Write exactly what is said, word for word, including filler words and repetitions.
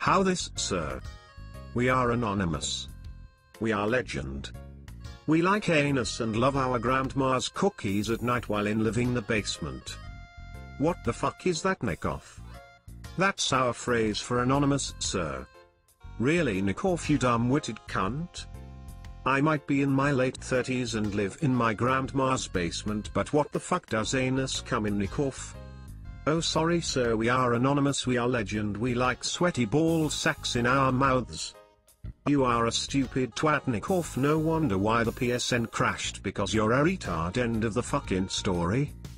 How this, sir? We are anonymous. We are legend. We like anus and love our grandma's cookies at night while in living the basement. What the fuck is that, Nickoff? That's our phrase for anonymous, sir. Really, Nickoff, you dumb-witted cunt? I might be in my late thirties and live in my grandma's basement, but what the fuck does anus come in, Nickoff? Oh sorry sir, we are anonymous, we are legend, we like sweaty ball sacks in our mouths. You are a stupid twat, Nickoff, no wonder why the P S N crashed, because you're a retard. End of the fucking story.